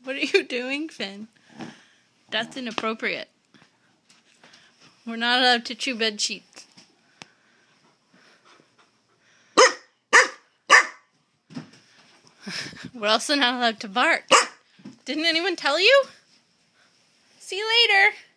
What are you doing, Finn? That's inappropriate. We're not allowed to chew bed sheets. We're also not allowed to bark. Didn't anyone tell you? See you later.